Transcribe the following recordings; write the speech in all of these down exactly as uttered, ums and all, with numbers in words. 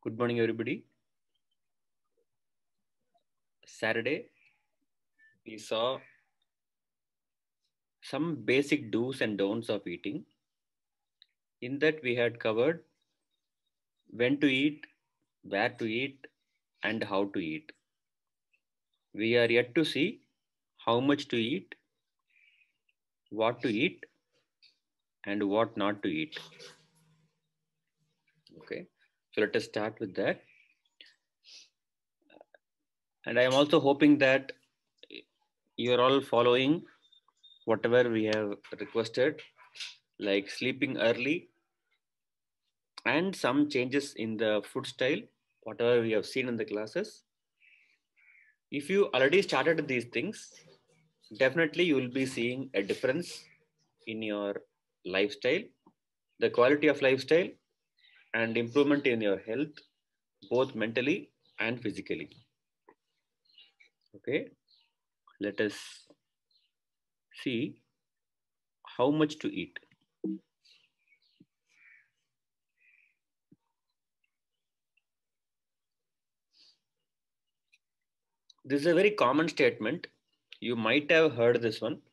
Good morning, everybody. Saturday, we saw some basic do's and don'ts of eating. In that, we had covered when to eat, where to eat, and how to eat. We are yet to see how much to eat, what to eat, and what not to eat. Okay, so let us start with that. And I am also hoping that you are all following whatever we have requested, like sleeping early and some changes in the food style, whatever we have seen in the classes. If you already started these things, definitely you will be seeing a difference in your lifestyle, the quality of lifestyle, and improvement in your health, both mentally and physically. Okay, let us see how much to eat. This is a very common statement. You might have heard this one.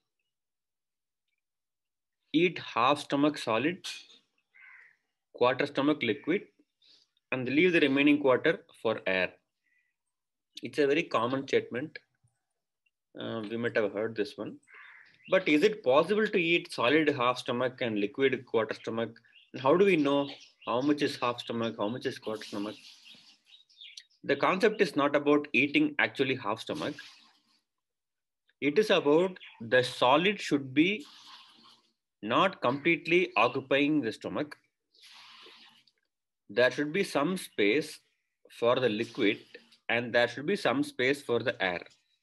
Eat half stomach solid, quarter stomach liquid, and leave the remaining quarter for air. It's a very common statement. Uh, we might have heard this one. But is it possible to eat solid half stomach and liquid quarter stomach? And how do we know how much is half stomach, how much is quarter stomach? The concept is not about eating actually half stomach. It is about the solid should be not completely occupying the stomach. There should be some space for the liquid and there should be some space for the air.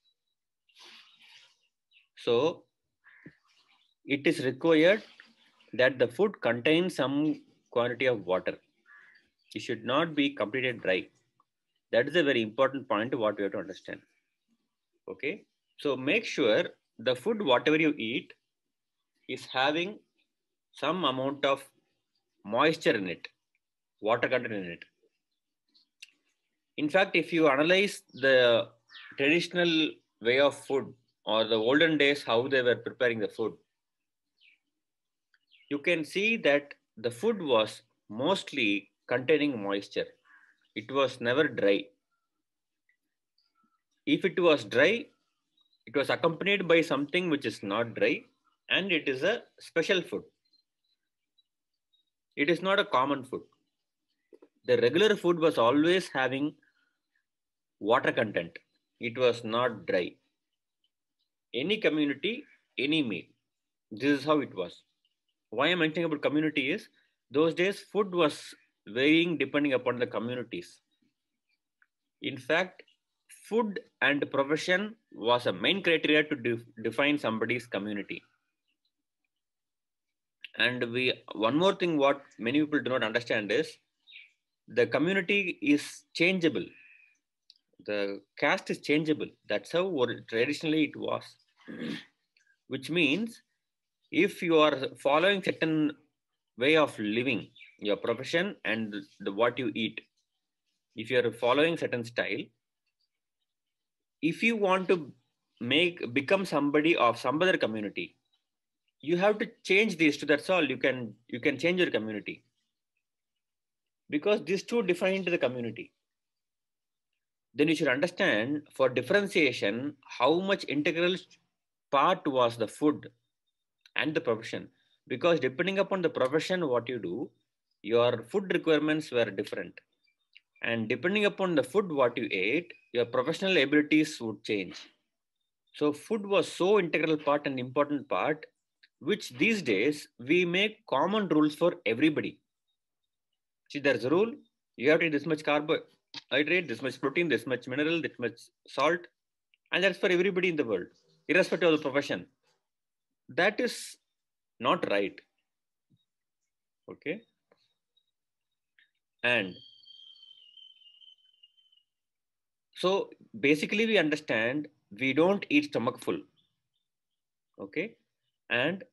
So it is required that the food contains some quantity of water. It should not be completely dry. That is a very important point what we have to understand. Okay. So make sure the food, whatever you eat, is having some amount of moisture in it, water content in it. In fact, if you analyze the traditional way of food or the olden days, how they were preparing the food, you can see that the food was mostly containing moisture. It was never dry. If it was dry, it was accompanied by something which is not dry and it is a special food. It is not a common food. The regular food was always having water content. It was not dry. Any community, any meal. This is how it was. Why I'm mentioning about community is those days food was varying depending upon the communities. In fact, food and profession was a main criteria to def define somebody's community. And we one more thing what many people do not understand is the community is changeable. The caste is changeable. That's how traditionally it was. Which means if you are following certain way of living, your profession and the what you eat, if you are following certain style, if you want to make become somebody of some other community, you have to change these two. That's all. You can you can change your community because these two defined the community. Then you should understand for differentiation how much integral part was the food and the profession, because depending upon the profession what you do, your food requirements were different, and depending upon the food what you ate, your professional abilities would change. So food was so integral part and important part, which these days we make common rules for everybody. See, there's a rule, you have to eat this much carbohydrate, this much protein, this much mineral, this much salt, and that's for everybody in the world, irrespective of the profession. That is not right. Okay. And so basically we understand we don't eat stomach full. Okay. And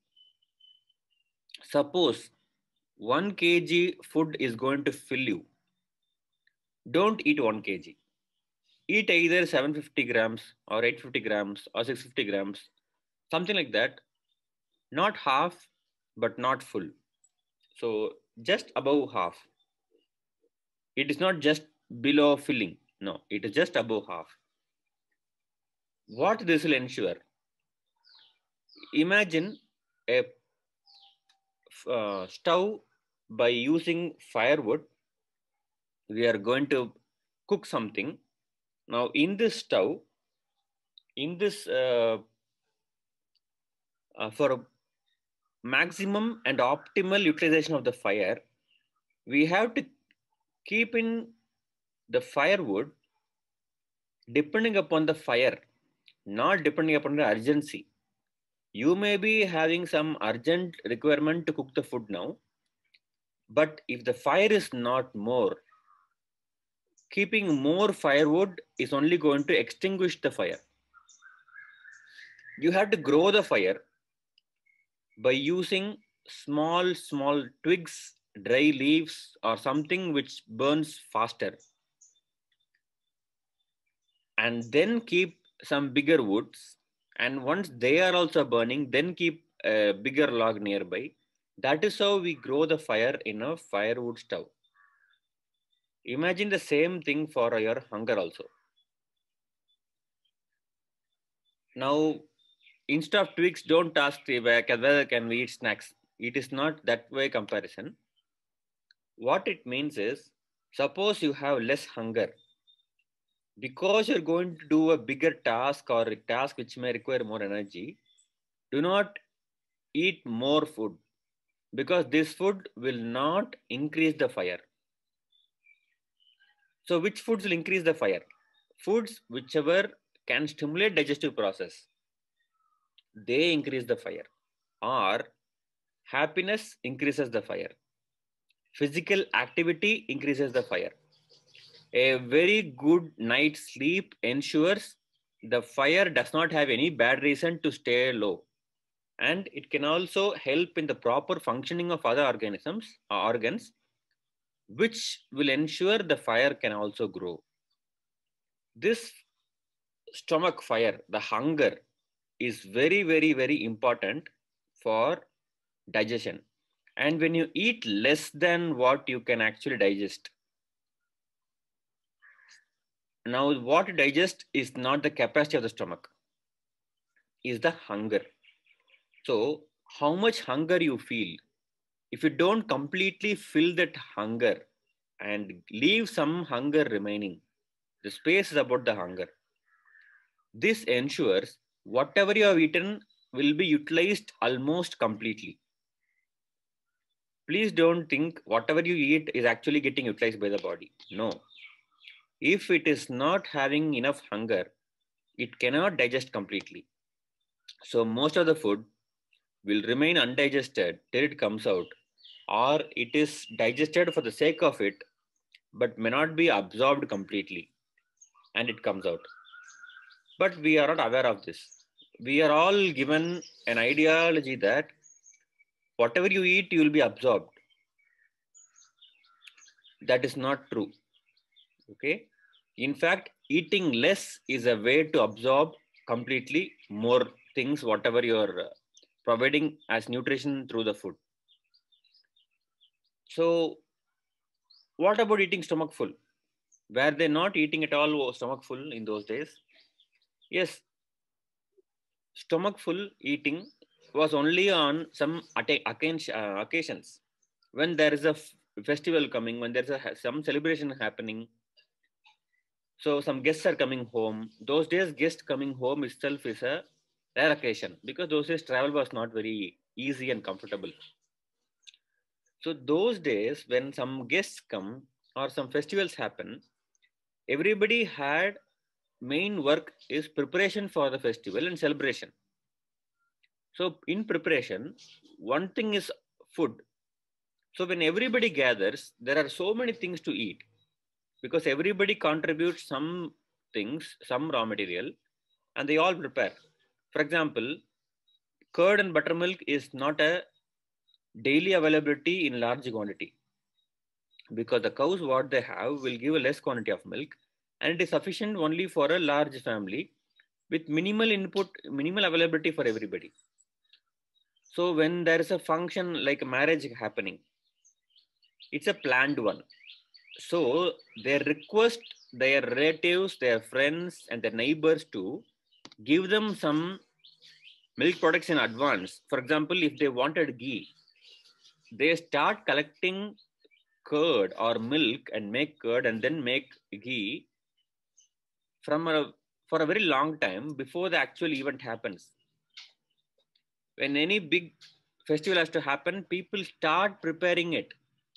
suppose one kilogram food is going to fill you. don't eat one kilogram. Eat either seven hundred fifty grams or eight hundred fifty grams or six hundred fifty grams, something like that. Not half, but not full. So just above half. It is not just below filling. No, it is just above half. What this will ensure? Imagine a uh, stove. By using firewood, we are going to cook something. Now in this stove, in this uh, uh, for maximum and optimal utilization of the fire, we have to keep in the firewood depending upon the fire, not depending upon the urgency. You may be having some urgent requirement to cook the food now, but if the fire is not more, keeping more firewood is only going to extinguish the fire. You have to grow the fire by using small, small twigs, dry leaves, or something which burns faster. And then keep some bigger woods. And once they are also burning, then keep a bigger log nearby. That is how we grow the fire in a firewood stove. Imagine the same thing for your hunger also. Now, instead of twigs, don't ask whether can we eat snacks. It is not that way comparison. What it means is, suppose you have less hunger. Because you're going to do a bigger task or a task which may require more energy, do not eat more food, because this food will not increase the fire. So which foods will increase the fire? Foods whichever can stimulate digestive process, they increase the fire. Or happiness increases the fire. Physical activity increases the fire. A very good night's sleep ensures the fire does not have any bad reason to stay low. And it can also help in the proper functioning of other organisms or organs, which will ensure the fire can also grow. This stomach fire, the hunger, is very, very, very important for digestion. And when you eat less than what you can actually digest, now what to digest is not the capacity of the stomach, is the hunger. So how much hunger you feel, if you don't completely fill that hunger and leave some hunger remaining, the space is about the hunger. This ensures whatever you have eaten will be utilized almost completely. Please don't think whatever you eat is actually getting utilized by the body. No. If it is not having enough hunger, it cannot digest completely. So most of the food will remain undigested till it comes out, or it is digested for the sake of it, but may not be absorbed completely, and it comes out. But we are not aware of this. We are all given an ideology that whatever you eat, you will be absorbed. That is not true. Okay. In fact, eating less is a way to absorb completely more things, whatever you're providing as nutrition through the food. So, what about eating stomach full? Were they not eating at all stomach full in those days? Yes, stomach full eating was only on some occasions, when there is a festival coming, when there's a some celebration happening. So some guests are coming home. Those days, guest coming home itself is a rare occasion, because those days travel was not very easy and comfortable. So those days, when some guests come or some festivals happen, everybody had main work is preparation for the festival and celebration. So in preparation, one thing is food. So when everybody gathers, there are so many things to eat, because everybody contributes some things, some raw material, and they all prepare. For example, curd and buttermilk is not a daily availability in large quantity. because the cows what they have will give a less quantity of milk, and it is sufficient only for a large family with minimal input, minimal availability for everybody. So when there is a function like a marriage happening, it's a planned one. So they request their relatives, their friends, and their neighbors to give them some milk products in advance. For example, if they wanted ghee, they start collecting curd or milk and make curd and then make ghee from a for a very long time before the actual event happens. When any big festival has to happen, people start preparing it.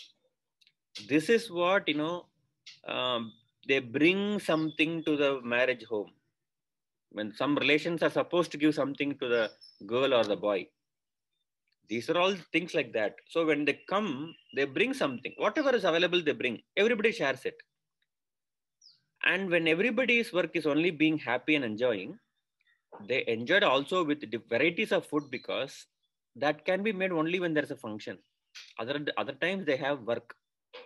This is what, you know, um, they bring something to the marriage home. When some relations are supposed to give something to the girl or the boy, these are all things like that. So when they come, they bring something. Whatever is available, they bring. Everybody shares it. And when everybody's work is only being happy and enjoying, they enjoyed also with the varieties of food, because that can be made only when there's a function. Other, other times they have work.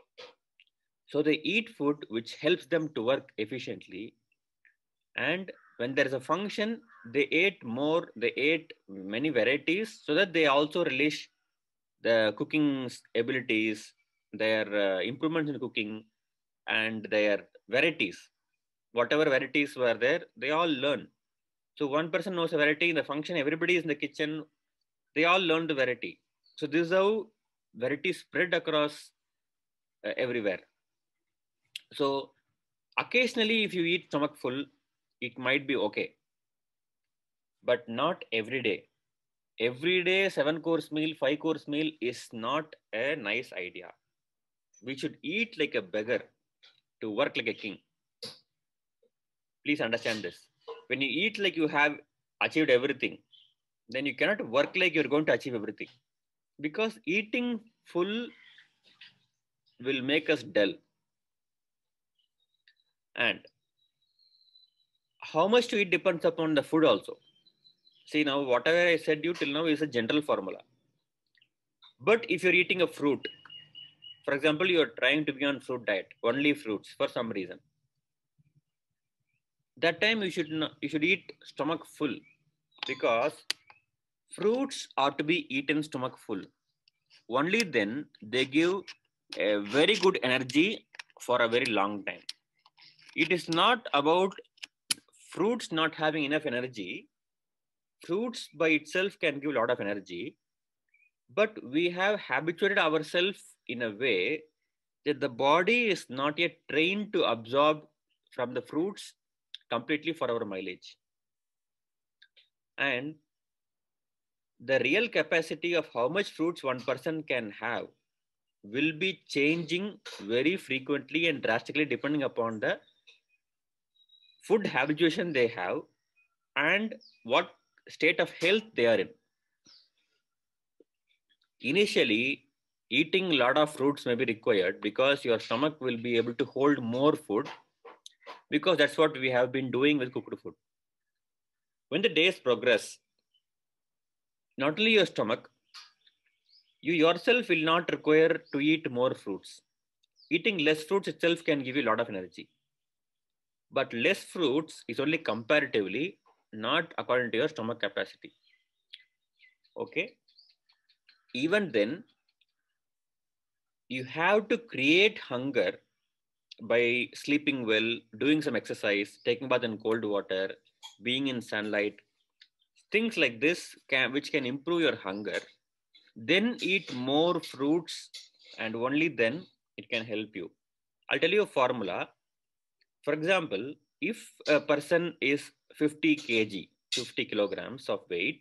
So they eat food which helps them to work efficiently. And when there is a function, they ate more, they ate many varieties so that they also relish the cooking abilities, their uh, improvements in cooking, and their varieties. Whatever varieties were there, they all learn. So one person knows a variety in the function, everybody is in the kitchen, they all learn the variety. So this is how variety spread across uh, everywhere. So occasionally, if you eat stomach full, it might be okay, but not every day. Every day, seven course meal, five course meal is not a nice idea. We should eat like a beggar to work like a king. Please understand this. When you eat like you have achieved everything, then you cannot work like you're going to achieve everything, because eating full will make us dull. And how much to eat depends upon the food also. See, now whatever I said you till now is a general formula. But if you're eating a fruit, for example, you're trying to be on fruit diet, only fruits for some reason, that time you should not, you should eat stomach full, because fruits are to be eaten stomach full. Only then they give a very good energy for a very long time. It is not about fruits not having enough energy. Fruits by itself can give a lot of energy, but we have habituated ourselves in a way that the body is not yet trained to absorb from the fruits completely for our mileage. And the real capacity of how much fruits one person can have will be changing very frequently and drastically depending upon the food habituation they have and what state of health they are in. Initially, eating a lot of fruits may be required because your stomach will be able to hold more food, because that's what we have been doing with cooked food. When the days progress, not only your stomach, you yourself will not require to eat more fruits. Eating less fruits itself can give you a lot of energy. But less fruits is only comparatively, not according to your stomach capacity. Okay? Even then, you have to create hunger by sleeping well, doing some exercise, taking bath in cold water, being in sunlight, things like this can, which can improve your hunger. Then eat more fruits, and only then it can help you. I'll tell you a formula. For example, if a person is fifty kilograms, fifty kilograms of weight,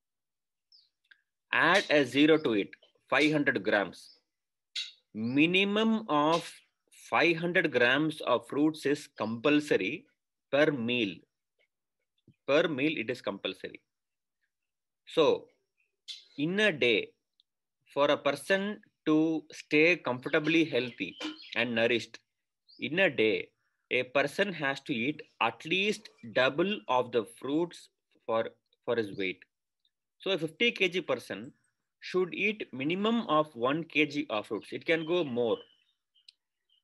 add a zero to it, five hundred grams. Minimum of five hundred grams of fruits is compulsory per meal. Per meal, it is compulsory. So, in a day, for a person to stay comfortably healthy and nourished, in a day, a person has to eat at least double of the fruits for, for his weight. So a fifty kilogram person should eat minimum of one kilogram of fruits. It can go more.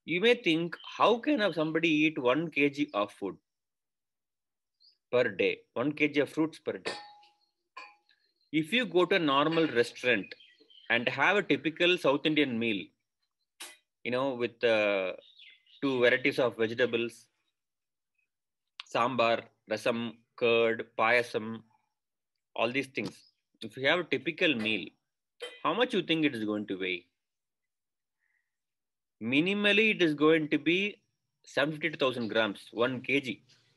You may think, how can somebody eat one kilogram of food per day, one kilogram of fruits per day? If you go to a normal restaurant and have a typical South Indian meal, you know, with uh, two varieties of vegetables, sambar, rasam, curd, payasam, all these things. If you have a typical meal, how much you think it is going to weigh? Minimally, it is going to be seven hundred fifty to one thousand grams, one kilogram.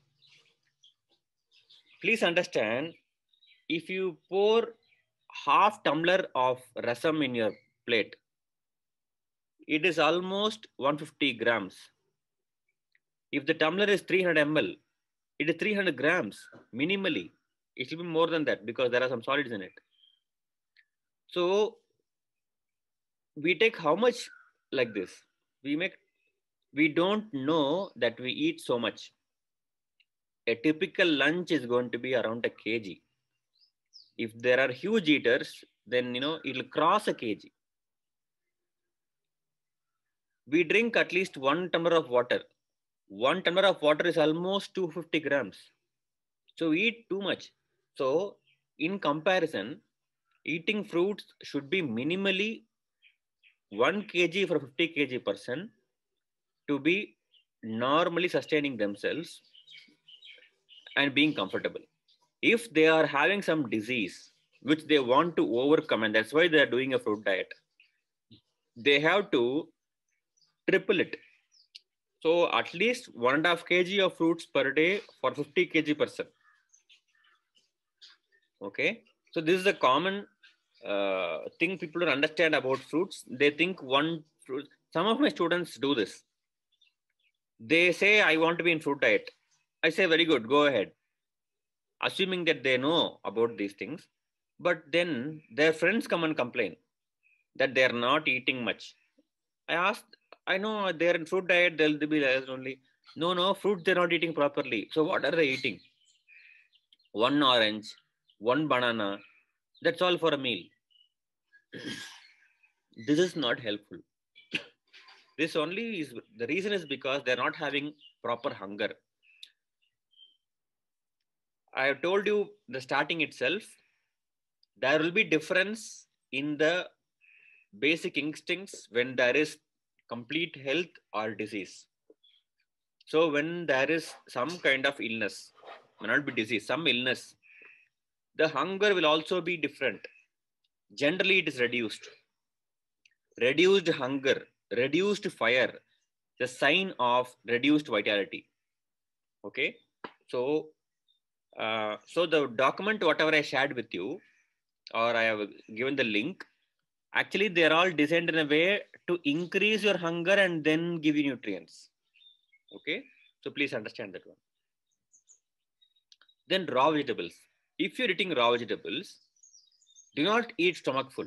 Please understand, if you pour half tumbler of rasam in your plate, it is almost one hundred fifty grams. If the tumbler is three hundred milliliters, it is three hundred grams minimally. It should be more than that because there are some solids in it. So we take how much like this? We make, we don't know that we eat so much. A typical lunch is going to be around a kg. If there are huge eaters, then you know it'll cross a kg. We drink at least one tumbler of water. One tumbler of water is almost two hundred fifty grams. So we eat too much. So in comparison, eating fruits should be minimally one kilogram for fifty kilogram person to be normally sustaining themselves and being comfortable. If they are having some disease which they want to overcome, and that's why they are doing a fruit diet, they have to triple it. So at least one and a half kg of fruits per day for fifty kilogram person. Okay, so this is a common uh, thing people don't understand about fruits. They think one fruit. Some of my students do this. They say, I want to be in fruit diet. I say, very good, go ahead. Assuming that they know about these things. But then their friends come and complain that they are not eating much. I asked, I know they're in fruit diet, they'll be less only. No, no, fruit they're not eating properly. So what are they eating? One orange, one banana. That's all for a meal. This is not helpful. This only is, the reason is because they're not having proper hunger. I have told you the starting itself, there will be difference in the basic instincts when there is complete health or disease. So when there is some kind of illness, may not be disease, some illness, the hunger will also be different. Generally, it is reduced. Reduced hunger, reduced fire, the sign of reduced vitality. Okay, so uh, so the document, whatever I shared with you, or I have given the link, actually they're all designed in a way to increase your hunger and then give you nutrients. Okay, so please understand that one. Then raw vegetables. If you're eating raw vegetables, do not eat stomach full.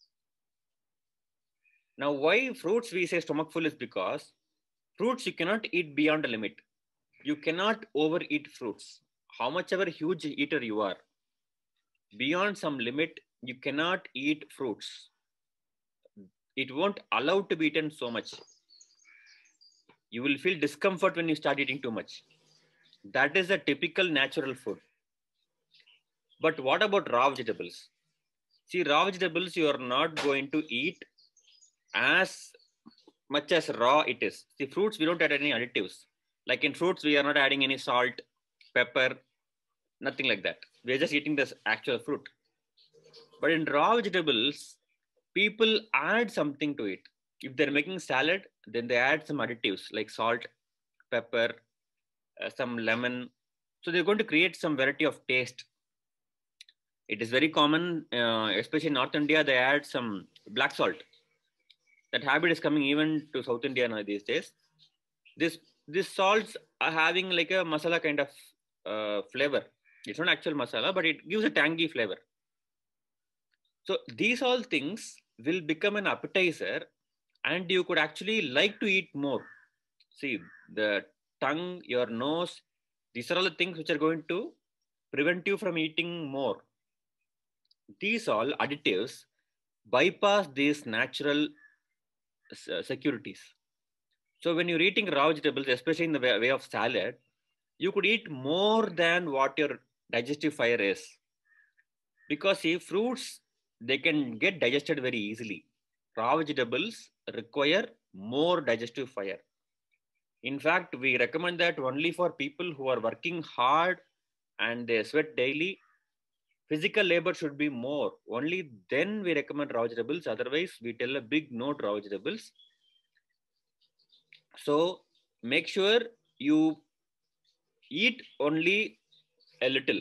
Now, why fruits we say stomach full is because fruits you cannot eat beyond a limit. You cannot overeat fruits. How much ever huge eater you are, beyond some limit, you cannot eat fruits. It won't allow to be eaten so much. You will feel discomfort when you start eating too much. That is a typical natural food. But what about raw vegetables? See, raw vegetables you are not going to eat as much as raw it is. See, fruits, we don't add any additives. Like in fruits, we are not adding any salt, pepper, nothing like that. We are just eating this actual fruit. But in raw vegetables, people add something to it. If they're making salad, then they add some additives like salt, pepper, uh, some lemon. So they're going to create some variety of taste. It is very common, uh, especially in North India, they add some black salt. That habit is coming even to South India now these days. This these salts are having like a masala kind of uh, flavor. It's not actual masala, but it gives a tangy flavor. So these all things will become an appetizer, and you could actually like to eat more. See, the tongue, your nose, these are all the things which are going to prevent you from eating more. These all additives bypass these natural securities. So when you're eating raw vegetables, especially in the way, way of salad, you could eat more than what your digestive fire is. Because see, fruits, they can get digested very easily. Raw vegetables require more digestive fire. In fact, we recommend that only for people who are working hard and they sweat daily. Physical labor should be more. Only then we recommend raw vegetables. Otherwise, we tell a big no to raw vegetables. So make sure you eat only a little,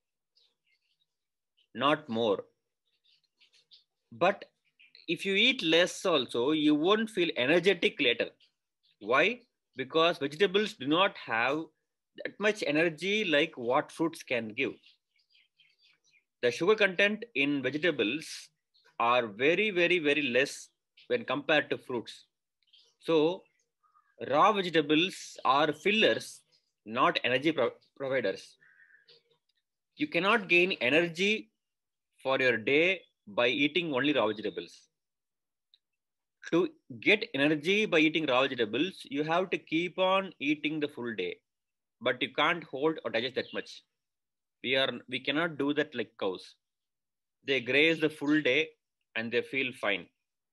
not more. But if you eat less also, you won't feel energetic later. Why? Because vegetables do not have that much energy like what fruits can give. The sugar content in vegetables are very, very, very less when compared to fruits. So raw vegetables are fillers, not energy pro- providers. You cannot gain energy for your day by eating only raw vegetables. To get energy by eating raw vegetables, you have to keep on eating the full day, but you can't hold or digest that much. We are we cannot do that like cows. They graze the full day and they feel fine.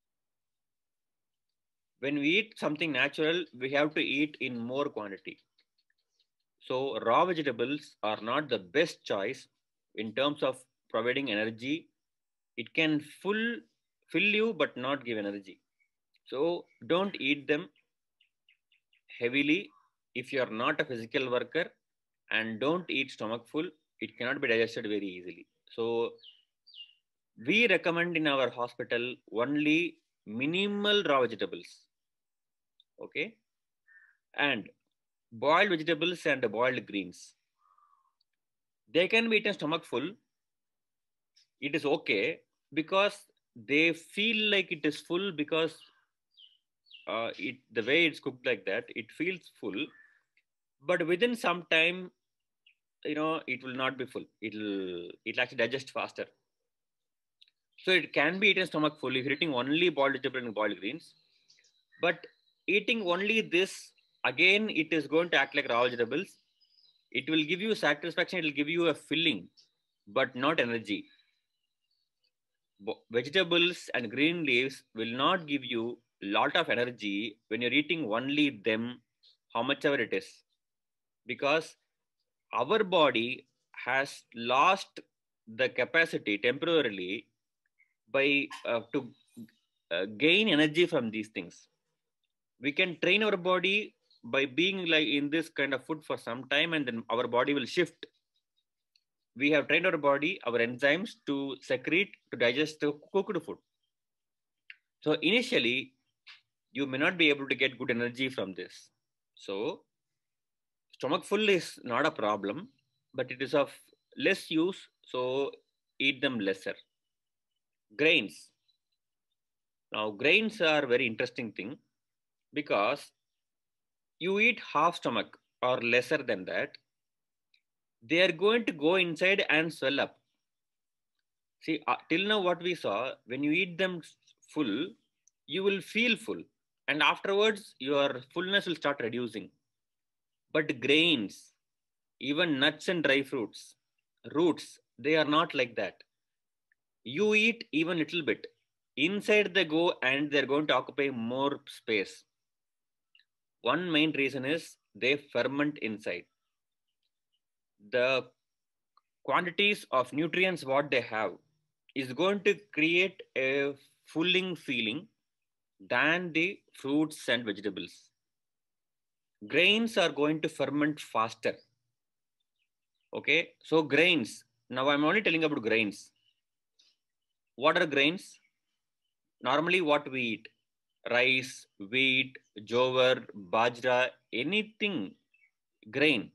When we eat something natural, we have to eat in more quantity. So raw vegetables are not the best choice in terms of providing energy. It can full fill you but not give energy. So don't eat them heavily if you are not a physical worker, and don't eat stomach full. It cannot be digested very easily. So we recommend in our hospital only minimal raw vegetables. Okay. And boiled vegetables and boiled greens. They can be eaten stomach full. It is okay because they feel like it is full because uh, it the way it's cooked like that, it feels full. But within some time, you know, it will not be full. It'll it'll actually digest faster. So it can be eaten stomach full if you're eating only boiled vegetable and boiled greens. But eating only this, again, it is going to act like raw vegetables. It will give you satisfaction, it will give you a filling, but not energy. Vegetables and green leaves will not give you a lot of energy when you're eating only them, how much ever it is. Because our body has lost the capacity temporarily by uh, to uh, gain energy from these things. We can train our body by being like in this kind of food for some time, and then our body will shift. We have trained our body, our enzymes to secrete, to digest the cooked food. So initially, you may not be able to get good energy from this. So stomach full is not a problem, but it is of less use. So eat them lesser. Grains. Now grains are very interesting thing because you eat half stomach or lesser than that, they are going to go inside and swell up. See, uh, till now what we saw, when you eat them full, you will feel full. And afterwards, your fullness will start reducing. But grains, even nuts and dry fruits, roots, they are not like that. You eat even little bit. Inside they go and they're going to occupy more space. One main reason is they ferment inside. The quantities of nutrients what they have is going to create a fulfilling feeling than the fruits and vegetables. Grains are going to ferment faster. Okay, so grains. Now I'm only telling about grains. What are grains? Normally, what we eat: rice, wheat, jowar, bajra, anything grain.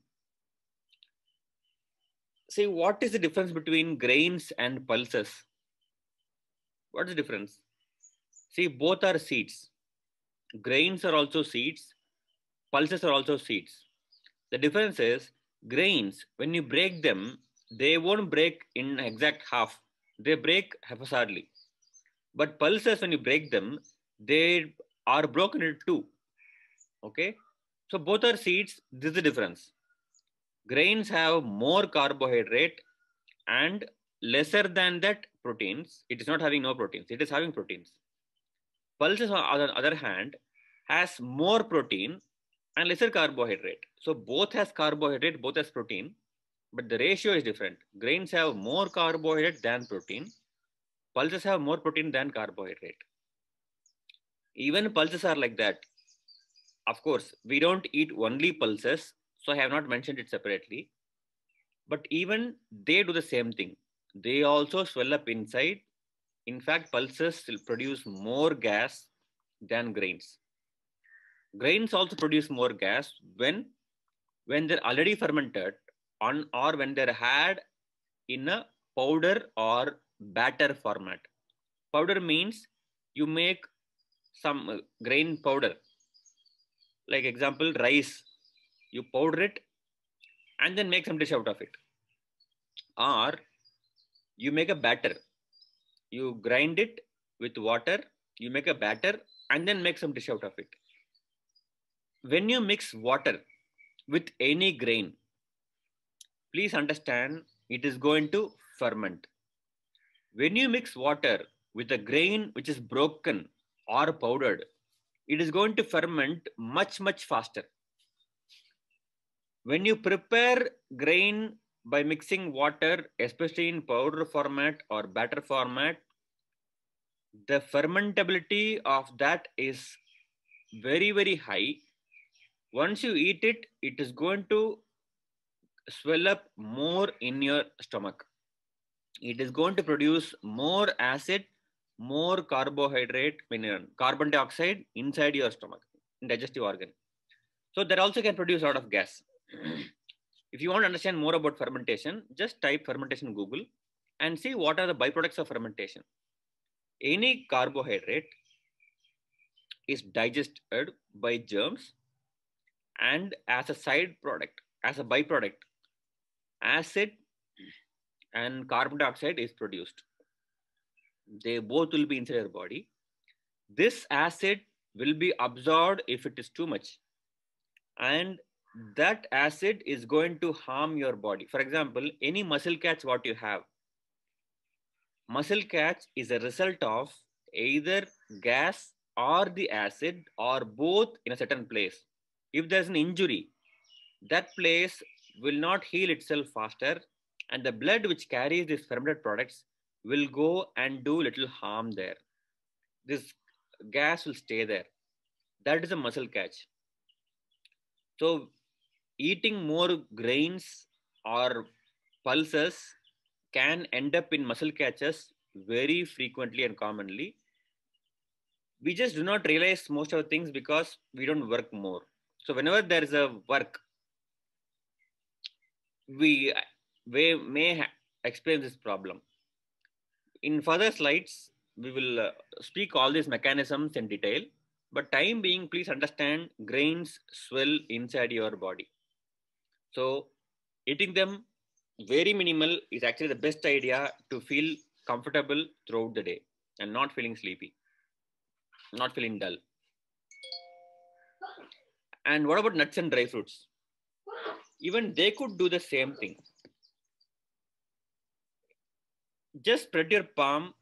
See, what is the difference between grains and pulses? What is the difference? See, both are seeds. Grains are also seeds. Pulses are also seeds. The difference is grains, when you break them, they won't break in exact half. They break haphazardly. But pulses, when you break them, they are broken into two. Okay. So both are seeds. This is the difference. Grains have more carbohydrate and lesser than that proteins. It is not having no proteins. It is having proteins. Pulses, on the other hand, has more protein and lesser carbohydrate. So both has carbohydrate, both has protein, but the ratio is different. Grains have more carbohydrate than protein. Pulses have more protein than carbohydrate. Even pulses are like that. Of course, we don't eat only pulses, so I have not mentioned it separately. But even they do the same thing. They also swell up inside. In fact, pulses will produce more gas than grains. Grains also produce more gas when, when they're already fermented on, or when they're had in a powder or batter format. Powder means you make some grain powder. Like example, rice. You powder it and then make some dish out of it. Or you make a batter. You grind it with water, you make a batter and then make some dish out of it. When you mix water with any grain, please understand it is going to ferment. When you mix water with a grain which is broken or powdered, it is going to ferment much, much faster. When you prepare grain by mixing water, especially in powder format or batter format, the fermentability of that is very, very high. Once you eat it, it is going to swell up more in your stomach. It is going to produce more acid, more carbohydrate, carbon dioxide inside your stomach, digestive organ. So that also can produce a lot of gas. If you want to understand more about fermentation, just type fermentation in Google and see what are the byproducts of fermentation. Any carbohydrate is digested by germs, and as a side product, as a byproduct, acid and carbon dioxide is produced. They both will be inside your body. This acid will be absorbed if it is too much, and that acid is going to harm your body. For example, any muscle catch what you have, muscle catch is a result of either gas or the acid or both in a certain place. If there's an injury, that place will not heal itself faster, and the blood which carries these fermented products will go and do little harm there. This gas will stay there. That is a muscle catch. So eating more grains or pulses can end up in muscle catches very frequently and commonly. We just do not realize most of the things because we don't work more. So whenever there is a work, we, we may experience this problem. In further slides, we will uh, speak all these mechanisms in detail, but time being, please understand grains swell inside your body. So eating them very minimal is actually the best idea to feel comfortable throughout the day and not feeling sleepy, not feeling dull. And what about nuts and dry fruits? Even they could do the same thing. Just spread your palm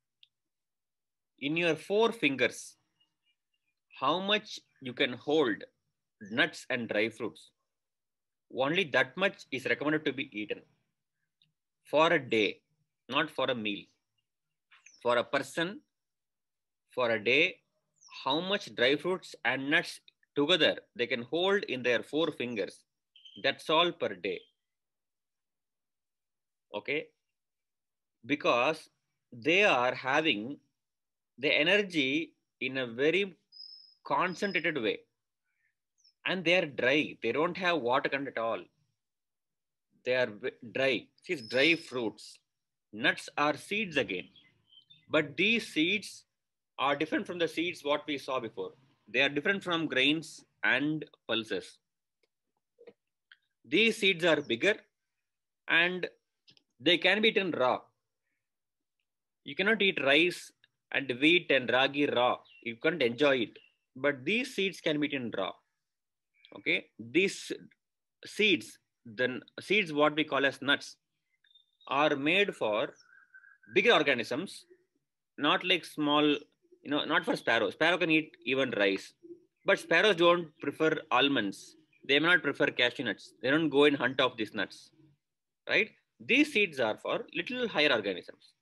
in your four fingers. How much you can hold nuts and dry fruits. Only that much is recommended to be eaten for a day, not for a meal. For a person, for a day, how much dry fruits and nuts together they can hold in their four fingers. That's all per day. Okay? Because they are having the energy in a very concentrated way. And they are dry. They don't have water content at all. They are dry. See, dry fruits. Nuts are seeds again. But these seeds are different from the seeds what we saw before. They are different from grains and pulses. These seeds are bigger and they can be eaten raw. You cannot eat rice and wheat and ragi raw. You can't enjoy it. But these seeds can be eaten raw. Okay, these seeds, the seeds what we call as nuts, are made for bigger organisms, not like small, you know, not for sparrow. Sparrow can eat even rice, but sparrows don't prefer almonds. They may not prefer cashew nuts. They don't go and hunt off these nuts, right? These seeds are for little higher organisms.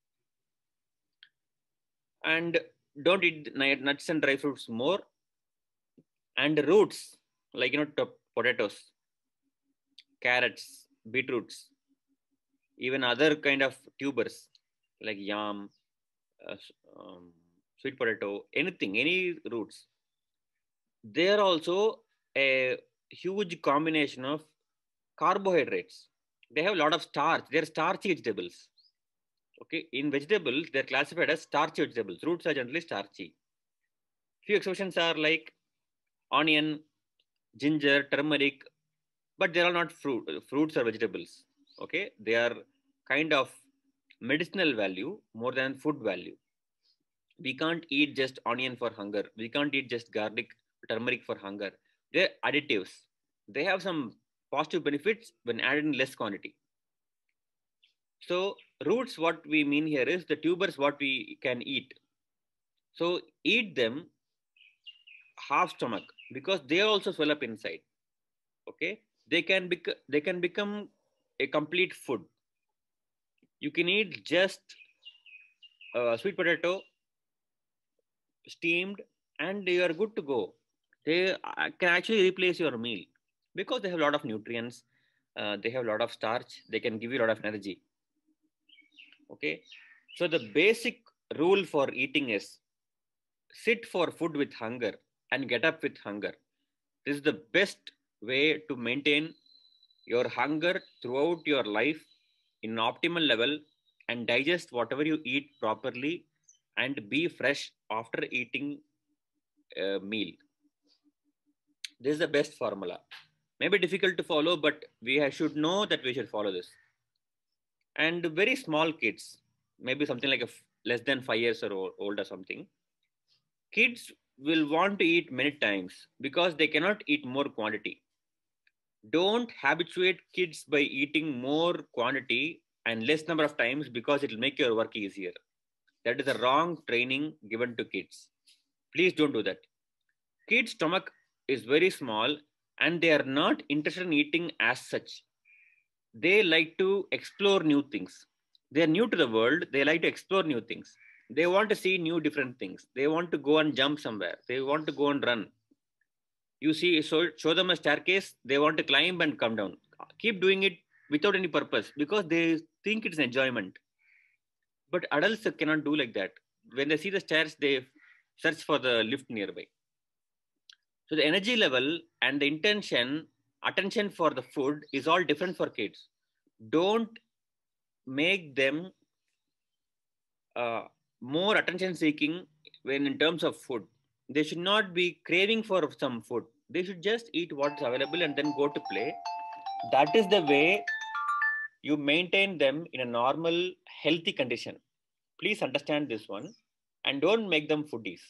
And don't eat nuts and dry fruits more. And roots, like, you know, potatoes, carrots, beetroots, even other kind of tubers like yam, uh, um, sweet potato, anything, any roots. They are also a huge combination of carbohydrates. They have a lot of starch. They're starchy vegetables. Okay, in vegetables, they're classified as starchy vegetables. Roots are generally starchy. Few exceptions are like onion, ginger, turmeric, but they are not fruit, fruits or vegetables. Okay, they are kind of medicinal value more than food value. We can't eat just onion for hunger. We can't eat just garlic, turmeric for hunger. They're additives. They have some positive benefits when added in less quantity. So roots, what we mean here is the tubers, what we can eat. So eat them half stomach because they also swell up inside. Okay, they can bec- they can become a complete food. You can eat just uh, sweet potato steamed and you are good to go. They uh, can actually replace your meal because they have a lot of nutrients. Uh, they have a lot of starch. They can give you a lot of energy. Okay, so the basic rule for eating is sit for food with hunger and get up with hunger. This is the best way to maintain your hunger throughout your life in an optimal level and digest whatever you eat properly and be fresh after eating a meal. This is the best formula. Maybe difficult to follow, but we should know that we should follow this. And very small kids, maybe something like a f- less than five years or old or something, kids will want to eat many times because they cannot eat more quantity. Don't habituate kids by eating more quantity and less number of times because it will make your work easier. That is the wrong training given to kids. Please don't do that. Kids' stomach is very small and they are not interested in eating as such. They like to explore new things. They are new to the world. They like to explore new things. They want to see new different things. They want to go and jump somewhere. They want to go and run. You see, so show them a staircase. They want to climb and come down. Keep doing it without any purpose because they think it's enjoyment. But adults cannot do like that. When they see the stairs, they search for the lift nearby. So the energy level and the intention, attention for the food is all different for kids. Don't make them uh, more attention seeking when in terms of food. They should not be craving for some food. They should just eat what's available and then go to play. That is the way you maintain them in a normal, healthy condition. Please understand this one and don't make them foodies.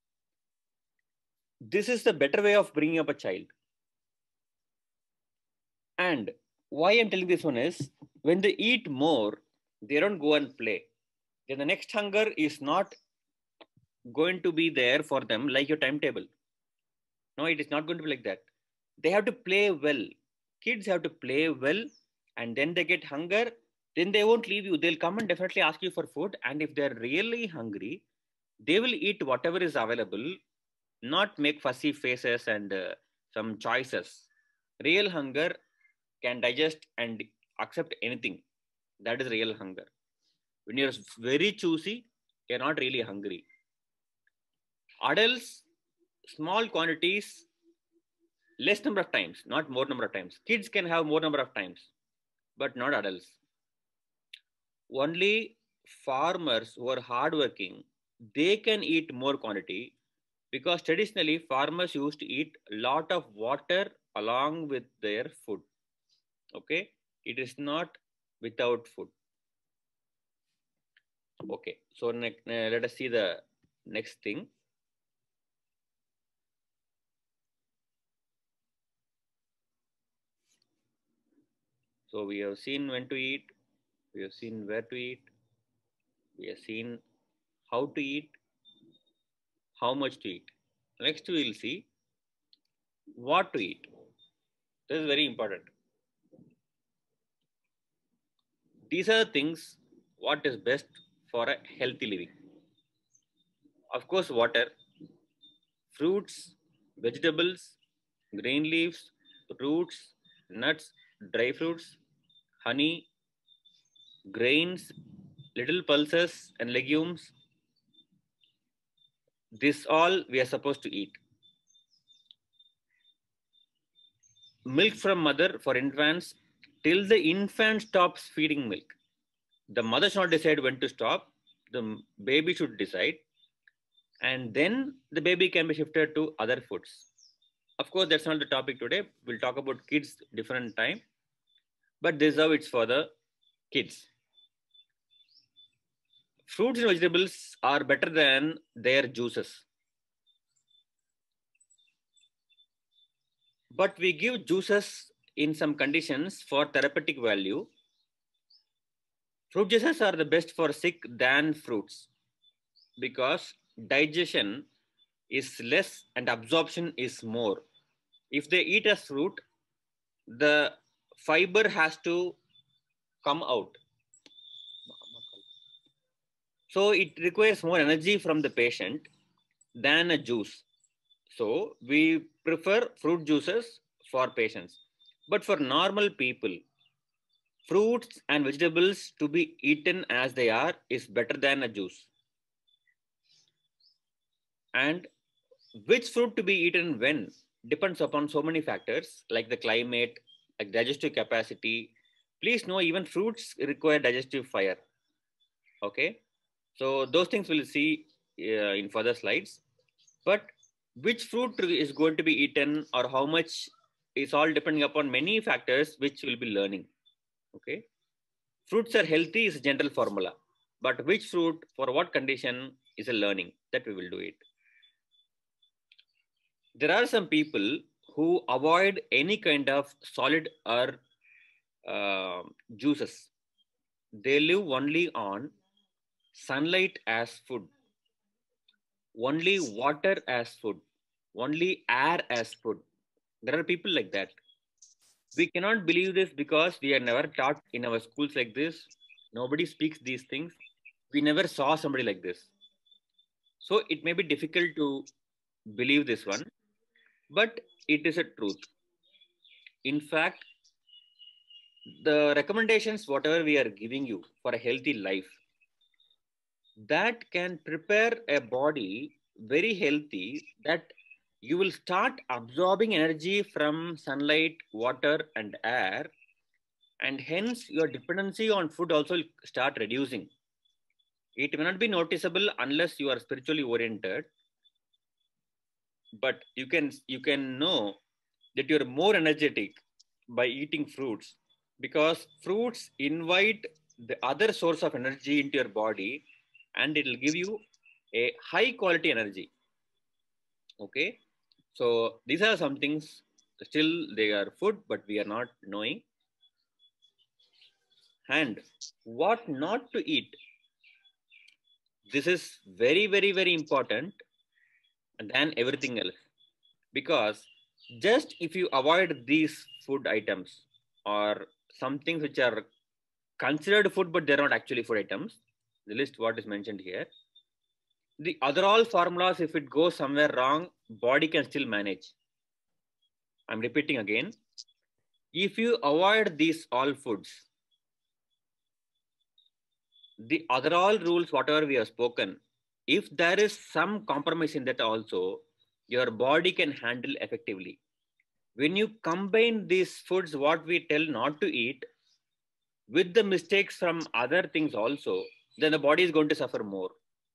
This is the better way of bringing up a child. And why I'm telling this one is when they eat more, they don't go and play. Then the next hunger is not going to be there for them like your timetable. No, it is not going to be like that. They have to play well. Kids have to play well and then they get hunger. Then they won't leave you. They'll come and definitely ask you for food. And if they're really hungry, they will eat whatever is available, not make fussy faces and uh, some choices. Real hunger can digest and accept anything. That is real hunger. When you're very choosy, you're not really hungry. Adults, small quantities, less number of times, not more number of times. Kids can have more number of times, but not adults. Only farmers who are hardworking, they can eat more quantity because traditionally farmers used to eat a lot of water along with their food. Okay, it is not without food. Okay, so ne- ne- let us see the next thing. So we have seen when to eat, we have seen where to eat, we have seen how to eat, how much to eat. Next we will see what to eat. This is very important. These are the things what is best for a healthy living. Of course, water, fruits, vegetables, green leaves, roots, nuts, dry fruits, honey, grains, little pulses and legumes. This all we are supposed to eat. Milk from mother for infants till the infant stops feeding milk. The mother should not decide when to stop. The baby should decide. And then the baby can be shifted to other foods. Of course, that's not the topic today. We'll talk about kids different time. But this is how it's for the kids. Fruits and vegetables are better than their juices. But we give juices in some conditions for therapeutic value. Fruit juices are the best for sick than fruits because digestion is less and absorption is more. If they eat a fruit, the fiber has to come out. So it requires more energy from the patient than a juice. So we prefer fruit juices for patients. But for normal people, fruits and vegetables to be eaten as they are is better than a juice. And which fruit to be eaten when depends upon so many factors like the climate, like digestive capacity. Please know even fruits require digestive fire. Okay, so those things we'll see uh, in further slides. But which fruit is going to be eaten or how much is all depending upon many factors which we'll be learning. Okay, fruits are healthy is a general formula, but which fruit for what condition is a learning that we will do it. There are some people who avoid any kind of solid or uh, juices. They live only on sunlight as food, only water as food, only air as food. There are people like that. We cannot believe this because we are never taught in our schools like this. Nobody speaks these things. We never saw somebody like this. So it may be difficult to believe this one, but it is a truth. In fact, the recommendations, whatever we are giving you for a healthy life, that can prepare a body very healthy that you will start absorbing energy from sunlight, water, and air, and hence your dependency on food also will start reducing. It may not be noticeable unless you are spiritually oriented, but you can you can know that you're more energetic by eating fruits because fruits invite the other source of energy into your body and it will give you a high quality energy. Okay, so these are some things still they are food but we are not knowing. And what not to eat, this is very very very important than everything else because just if you avoid these food items or some things which are considered food but they're not actually food items, the list what is mentioned here, the other all formulas if it goes somewhere wrong body can still manage. I'm repeating again, if you avoid these all foods, the other all rules whatever we have spoken, if there is some compromise in that also your body can handle effectively. When you combine these foods what we tell not to eat with the mistakes from other things also, then the body is going to suffer more.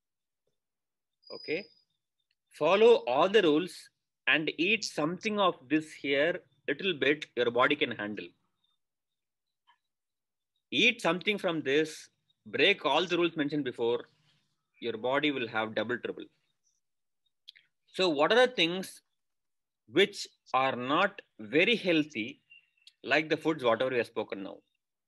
Okay, follow all the rules and eat something of this here little bit your body can handle. Eat something from this, break all the rules mentioned before, your body will have double trouble. So what are the things which are not very healthy like the foods, whatever we have spoken now.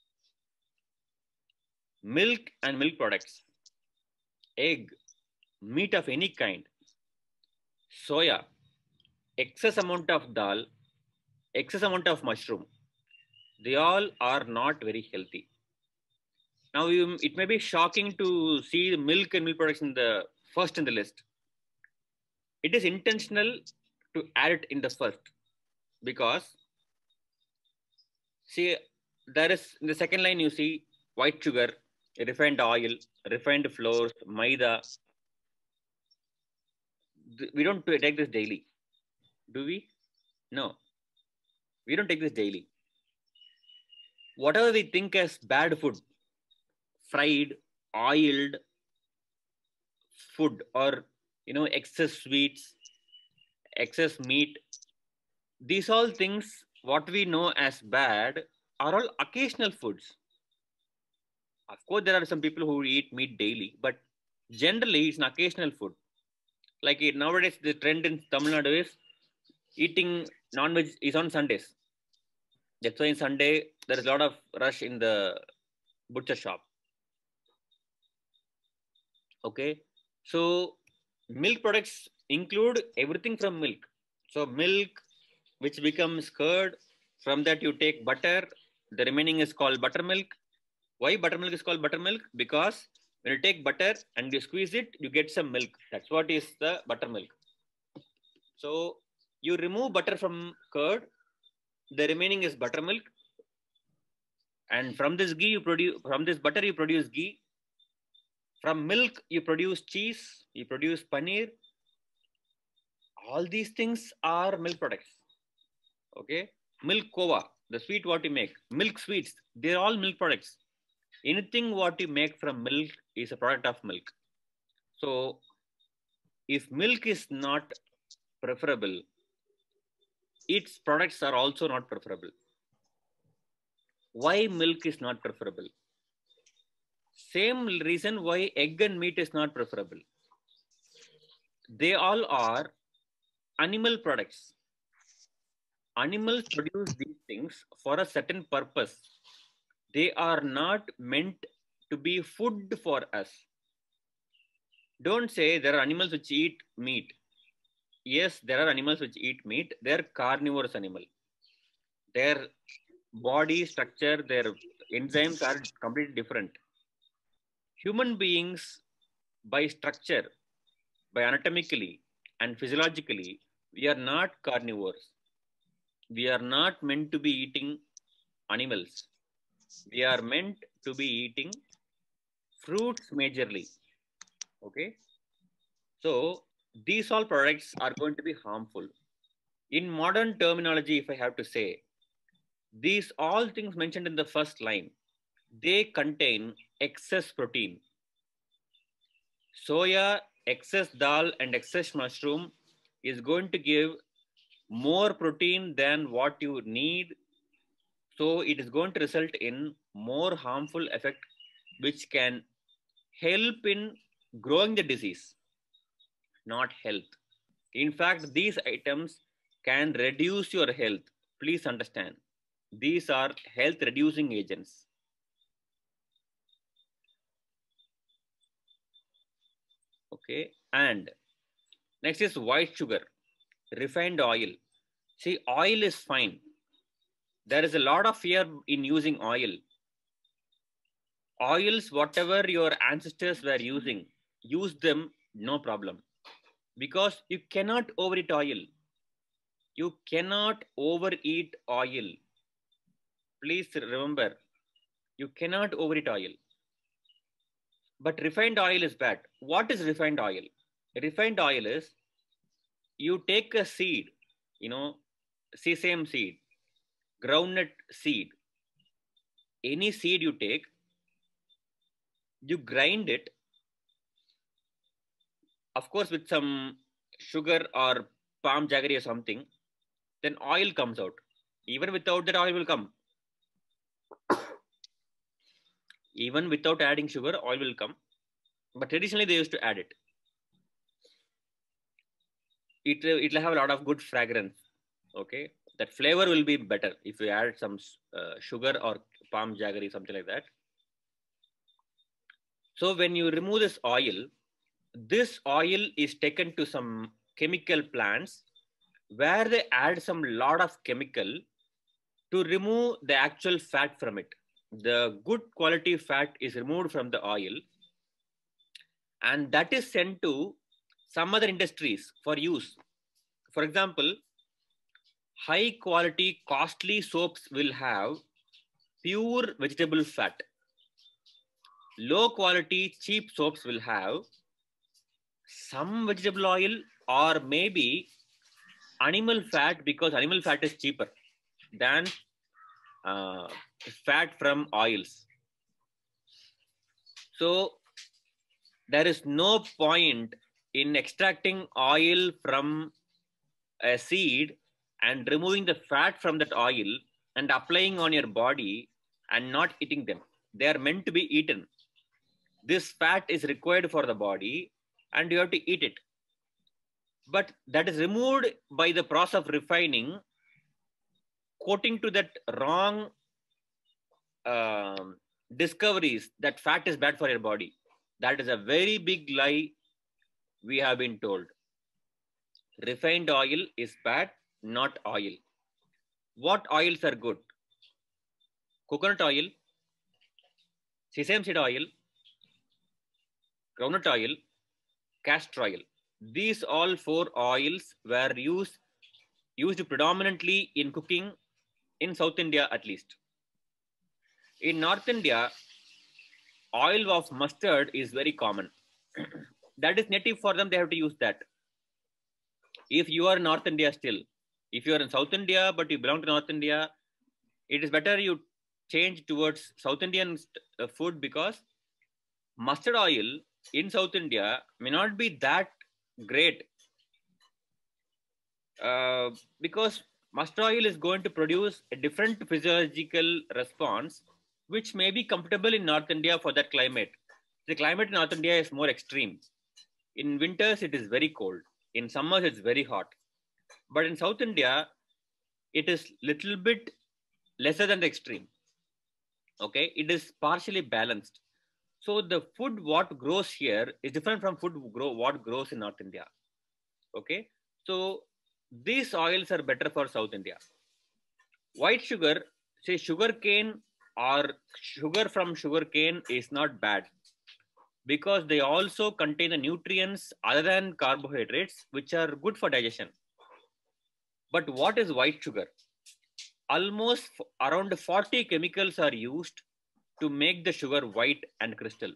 Milk and milk products, egg, meat of any kind, soya, excess amount of dal, excess amount of mushroom, they all are not very healthy. Now, you, it may be shocking to see milk and milk products in the first in the list. It is intentional to add it in the first because, see, there is in the second line you see white sugar, refined oil, refined flours, maida. We don't take this daily, do we? No, we don't take this daily. Whatever we think as bad food, fried, oiled food, or you know, excess sweets, excess meat, these all things, what we know as bad, are all occasional foods. Of course, there are some people who eat meat daily, but generally it's an occasional food. Like it, nowadays, the trend in Tamil Nadu is eating non-veg is on Sundays. That's why in Sunday there is a lot of rush in the butcher shop. Okay, so milk products include everything from milk. So milk, which becomes curd. From that you take butter. The remaining is called buttermilk. Why buttermilk is called buttermilk? Because when you take butter and you squeeze it, you get some milk. That's what is the buttermilk. So you remove butter from curd. The remaining is buttermilk. And from this ghee, you produce from this butter you produce ghee. From milk you produce cheese. You produce paneer. All these things are milk products. Okay, milk kova, the sweet what you make, milk sweets, they're all milk products. Anything what you make from milk is a product of milk. So if milk is not preferable, its products are also not preferable. Why milk is not preferable? Same reason why egg and meat is not preferable. They all are animal products. Animals produce these things for a certain purpose. They are not meant to be food for us. Don't say there are animals which eat meat. Yes, there are animals which eat meat. They're carnivorous animal. Their body structure, their enzymes are completely different. Human beings, by structure, by anatomically and physiologically, we are not carnivores. We are not meant to be eating animals. We are meant to be eating fruits majorly. Okay. So these all products are going to be harmful. In modern terminology, if I have to say, these all things mentioned in the first line, they contain excess protein. Soya, excess dal, and excess mushroom is going to give more protein than what you need. So it is going to result in more harmful effect, which can help in growing the disease, not health. In fact, these items can reduce your health. Please understand. These are health reducing agents. Okay. And next is white sugar, refined oil. See, oil is fine. There is a lot of fear in using oil. Oils, whatever your ancestors were using, use them, no problem. Because you cannot overeat oil. You cannot overeat oil. Please remember, you cannot overeat oil. But refined oil is bad. What is refined oil? Refined oil is you take a seed, you know, sesame seed, groundnut seed, any seed you take, you grind it, of course, with some sugar or palm jaggery or something, then oil comes out. Even without that, oil will come. Even without adding sugar, oil will come. But traditionally, they used to add it. It it'll have a lot of good fragrance. Okay, That flavor will be better if you add some uh, sugar or palm jaggery, something like that. So when you remove this oil, this oil is taken to some chemical plants where they add some lot of chemical to remove the actual fat from it. The good quality fat is removed from the oil, and that is sent to some other industries for use. For example, high quality, costly soaps will have pure vegetable fat. Low quality, cheap soaps will have some vegetable oil or maybe animal fat, because animal fat is cheaper than uh, fat from oils. So there is no point in extracting oil from a seed and removing the fat from that oil and applying on your body and not eating them. They are meant to be eaten. This fat is required for the body and you have to eat it. But that is removed by the process of refining, quoting to that wrong um, discoveries that fat is bad for your body. That is a very big lie we have been told. Refined oil is bad, not oil. What oils are good? Coconut oil, sesame seed oil, groundnut oil, castor oil. These all four oils were used, used predominantly in cooking in South India at least. In North India, oil of mustard is very common. That is native for them, they have to use that. If you are in North India still, if you are in South India but you belong to North India, it is better you change towards South Indian food, because mustard oil in South India may not be that great, uh, because mustard oil is going to produce a different physiological response, which may be comfortable in North India for that climate. The climate in North India is more extreme. In winters, it is very cold. In summers, it's very hot. But in South India, it is little bit lesser than the extreme. Okay, it is partially balanced. So the food what grows here is different from food grow what grows in North India. Okay, so these oils are better for South India. White sugar, say sugar cane or sugar from sugar cane is not bad, because they also contain the nutrients other than carbohydrates, which are good for digestion. But what is white sugar? Almost around forty chemicals are used to make the sugar white and crystal.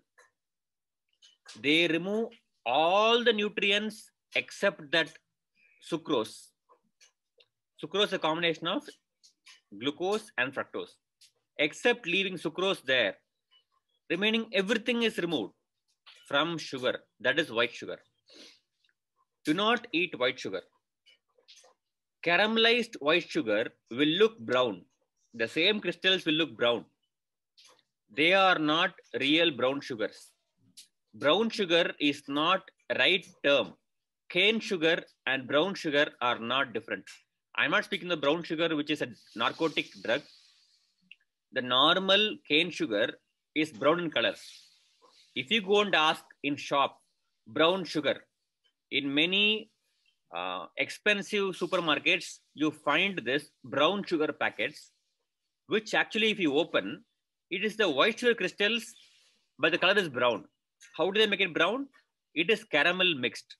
They remove all the nutrients except that sucrose. Sucrose is a combination of glucose and fructose. Except leaving sucrose there, remaining everything is removed from sugar. That is white sugar. Do not eat white sugar. Caramelized white sugar will look brown. The same crystals will look brown. They are not real brown sugars. Brown sugar is not a right term. Cane sugar and brown sugar are not different. I'm not speaking of brown sugar, which is a narcotic drug. The normal cane sugar is brown in color. If you go and ask in shop, brown sugar, in many uh, expensive supermarkets, you find this brown sugar packets, which actually if you open, it is the white sugar crystals, but the color is brown. How do they make it brown? It is caramel mixed.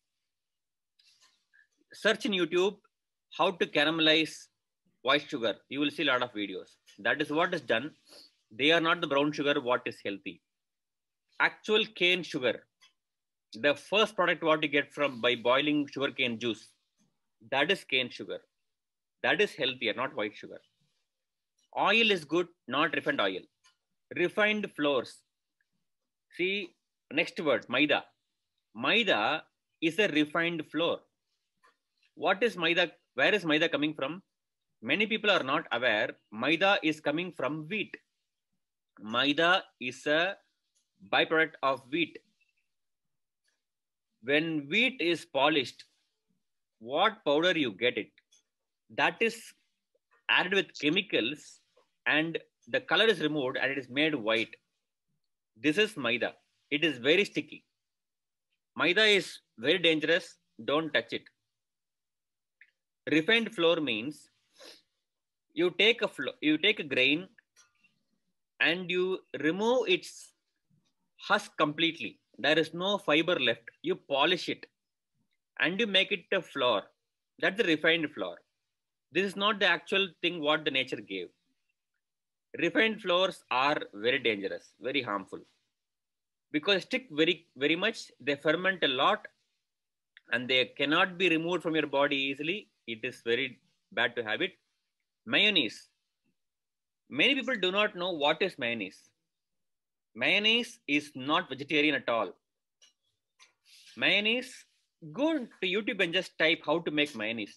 Search in YouTube how to caramelize white sugar. You will see a lot of videos. That is what is done. They are not the brown sugar what is healthy. Actual cane sugar, the first product what you get from by boiling sugar cane juice, that is cane sugar. That is healthier, not white sugar. Oil is good, not refined oil. Refined flours. See, next word, maida. Maida is a refined flour. What is maida? Where is maida coming from? Many people are not aware. Maida is coming from wheat. Maida is a byproduct of wheat. When wheat is polished, what powder you get it? That is added with chemicals and the color is removed and it is made white. This is maida. It is very sticky. Maida is very dangerous. Don't touch it. Refined flour means you take a flo- you take a grain and you remove its husk completely. There is no fiber left. You polish it and you make it a flour. That's the refined flour. This is not the actual thing what the nature gave. Refined flours are very dangerous, very harmful. Because stick very, very much, they ferment a lot and they cannot be removed from your body easily. It is very bad to have it. Mayonnaise. Many people do not know what is mayonnaise. Mayonnaise is not vegetarian at all. Mayonnaise, go to YouTube and just type how to make mayonnaise.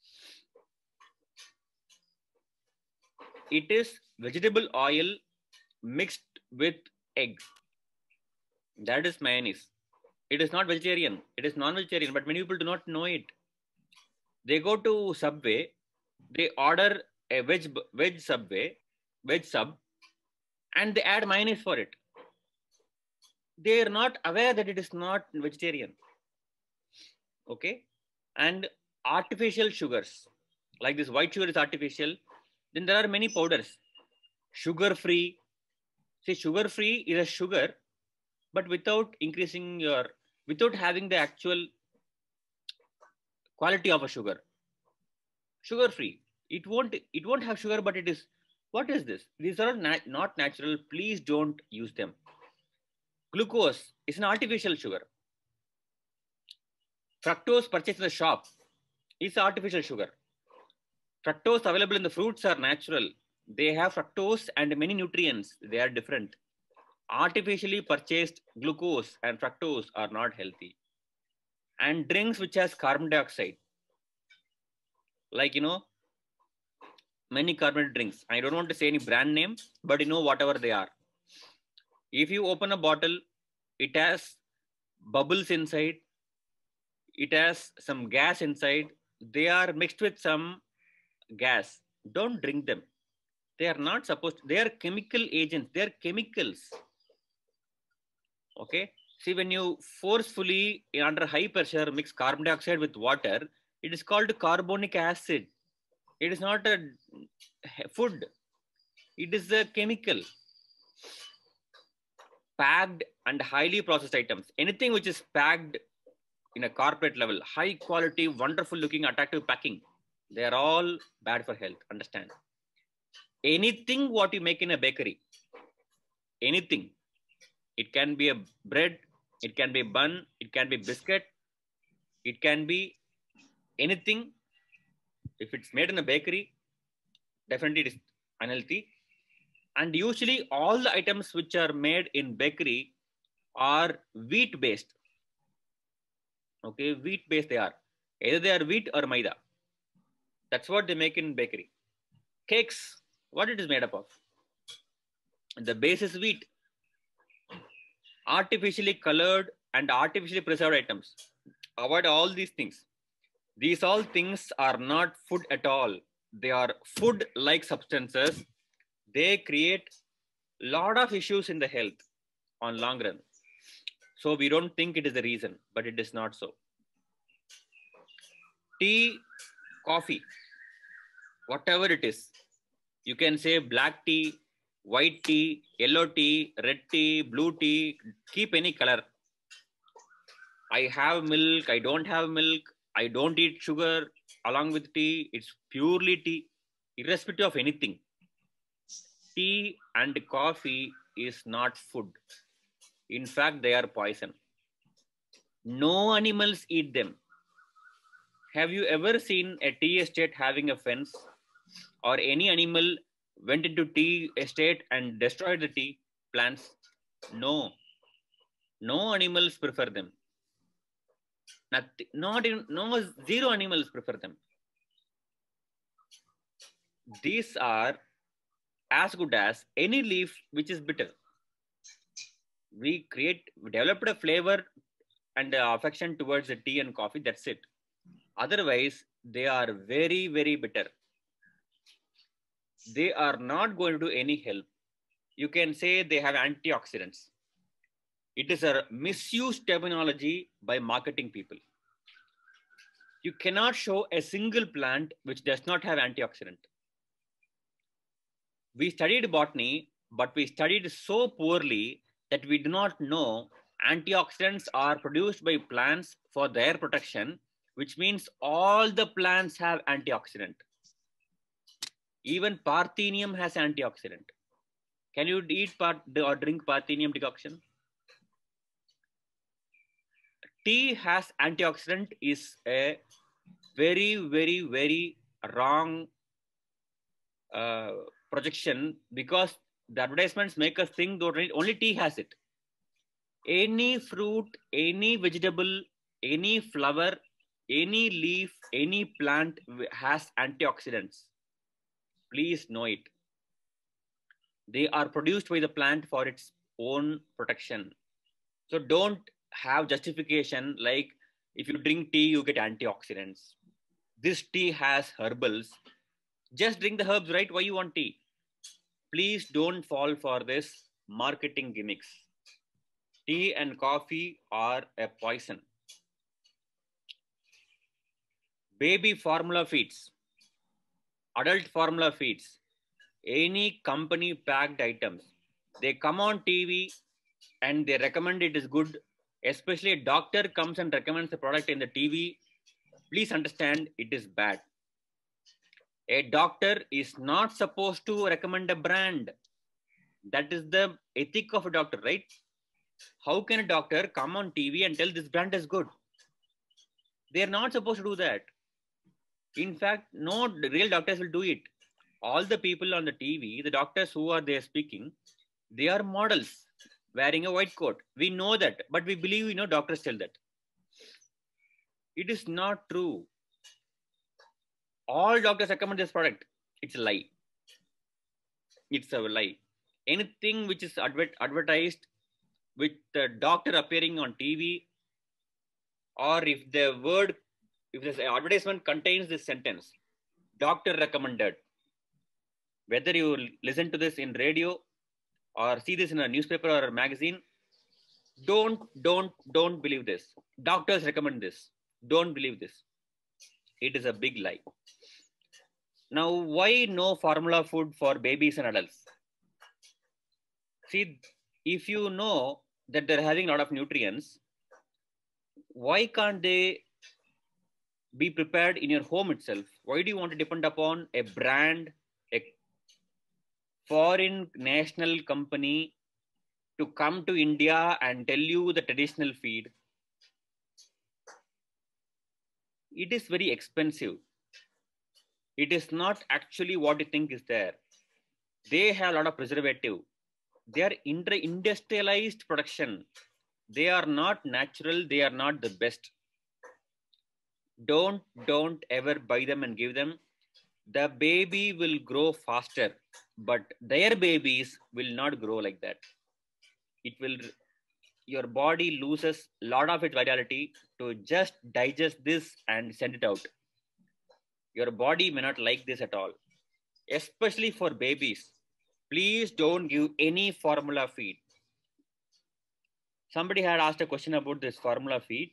It is vegetable oil mixed with egg. That is mayonnaise. It is not vegetarian. It is non-vegetarian, but many people do not know it. They go to Subway, they order a veg veg Subway, veg sub, and they add mayonnaise for it. They are not aware that it is not vegetarian. Okay, and artificial sugars, like this white sugar is artificial. Then there are many powders, sugar free. See, sugar free is a sugar, but without increasing your, without having the actual quality of a sugar. Sugar free. It won't. It won't have sugar, but it is. What is this? These are nat not natural. Please don't use them. Glucose is an artificial sugar. Fructose purchased in the shop is artificial sugar. Fructose available in the fruits are natural. They have fructose and many nutrients. They are different. Artificially purchased glucose and fructose are not healthy. And drinks which has carbon dioxide, like, you know, many carbonated drinks. I don't want to say any brand name, but you know, whatever they are. If you open a bottle, it has bubbles inside. It has some gas inside. They are mixed with some gas. Don't drink them. They are not supposed to, they are chemical agents. They are chemicals. Okay. See, when you forcefully under high pressure mix carbon dioxide with water, it is called carbonic acid. It is not a food. It is a chemical. Packed and highly processed items. Anything which is packed in a corporate level, high quality, wonderful looking, attractive packing, they are all bad for health. Understand? Anything what you make in a bakery, anything, it can be a bread, it can be a bun, it can be biscuit, it can be anything. If it's made in a bakery, definitely it is unhealthy. And usually all the items which are made in bakery are wheat based. Okay, wheat based they are. Either they are wheat or maida. That's what they make in bakery. Cakes, what it is made up of? The base is wheat. Artificially colored and artificially preserved items. Avoid all these things. These all things are not food at all. They are food-like substances. They create a lot of issues in the health on long run. So we don't think it is the reason, but it is not so. Tea, coffee, whatever it is. You can say black tea, white tea, yellow tea, red tea, blue tea, keep any color. I have milk, I don't have milk, I don't eat sugar along with tea. It's purely tea, irrespective of anything. Tea and coffee is not food. In fact, they are poison. No animals eat them. Have you ever seen a tea estate having a fence? Or any animal went into tea estate and destroyed the tea plants? No. No animals prefer them. Nothing, not in, no, zero animals prefer them. These are as good as any leaf which is bitter. We create, we developed a flavor and affection towards the tea and coffee. That's it. Otherwise, they are very, very bitter. they are not going to do any help. You can say they have antioxidants. It is a misused terminology by marketing people. You cannot show a single plant which does not have antioxidant. We studied botany, but we studied so poorly that we do not know antioxidants are produced by plants for their protection, which means all the plants have antioxidant. Even Parthenium has antioxidant. Can you eat part or drink Parthenium decoction? Tea has antioxidant is a very, very, very wrong uh, projection, because the advertisements make us think that only tea has it. Any fruit, any vegetable, any flower, any leaf, any plant has antioxidants. Please know it. They are produced by the plant for its own protection. So don't have justification like if you drink tea, you get antioxidants. This tea has herbals. Just drink the herbs, right? Why you want tea? Please don't fall for this marketing gimmicks. Tea and coffee are a poison. Baby formula feeds, adult formula feeds, any company packed items, they come on T V and they recommend it is good. Especially a doctor comes and recommends the product in the T V. Please understand it is bad. A doctor is not supposed to recommend a brand. That is the ethic of a doctor, right? How can a doctor come on T V and tell this brand is good? They are not supposed to do that. In fact, no real doctors will do it. All the people on the T V, the doctors who are there speaking, they are models wearing a white coat. We know that, but we believe, you know, doctors tell that. It is not true. All doctors recommend this product. It's a lie. It's a lie. Anything which is adver advertised with the doctor appearing on T V, or if the word, if this advertisement contains this sentence, doctor recommended, whether you listen to this in radio or see this in a newspaper or a magazine, don't, don't, don't believe this. Doctors recommend this. Don't believe this. It is a big lie. Now, why no formula food for babies and adults? See, if you know that they're having a lot of nutrients, why can't they be prepared in your home itself? Why do you want to depend upon a brand, a foreign national company to come to India and tell you the traditional feed? It is very expensive. It is not actually what you think is there. They have a lot of preservative. They are industrialized production. They are not natural. They are not the best. Don't, don't ever buy them and give them. The baby will grow faster, but their babies will not grow like that. It will, your body loses a lot of its vitality to just digest this and send it out. Your body may not like this at all, especially for babies. Please don't give any formula feed. Somebody had asked a question about this formula feed.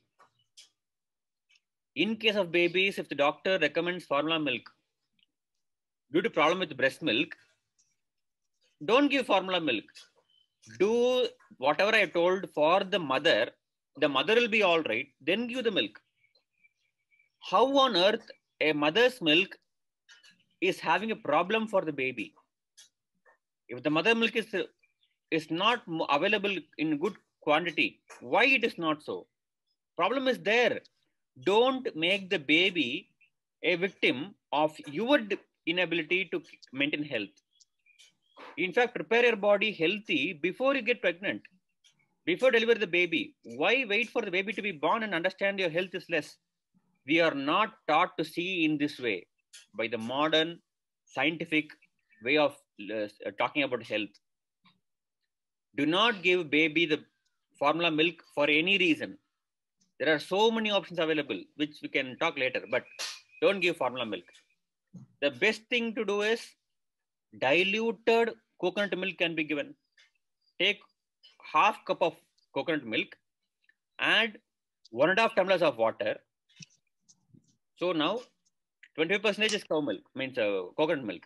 In case of babies, if the doctor recommends formula milk due to problem with breast milk, don't give formula milk. Do whatever I told for the mother. The mother will be all right. Then give the milk. How on earth a mother's milk is having a problem for the baby? If the mother milk is, is not available in good quantity, why it is not so? Problem is there. Don't make the baby a victim of your inability to maintain health. In fact, prepare your body healthy before you get pregnant, before deliver the baby. Why wait for the baby to be born and understand your health is less? We are not taught to see in this way by the modern scientific way of uh, talking about health. Do not give baby the formula milk for any reason. There are so many options available, which we can talk later, but don't give formula milk. The best thing to do is diluted coconut milk can be given. Take half cup of coconut milk, add one and a half tumblers of water. So now twenty-five percent is cow milk, means uh, coconut milk.